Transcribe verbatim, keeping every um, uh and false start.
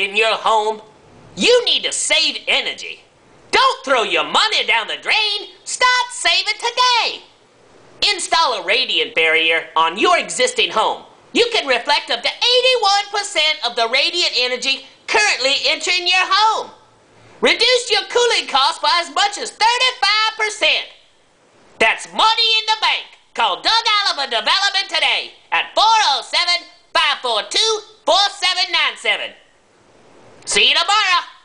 in your home? You need to save energy. Don't throw your money down the drain. Start saving today. Install a radiant barrier on your existing home. You can reflect up to eighty-one percent of the radiant energy currently entering your home. Reduce your cooling costs by as much as thirty-five percent. That's money in the bank. Call Doug Oliver Development today at four oh seven, five four two, four seven nine seven. See you tomorrow.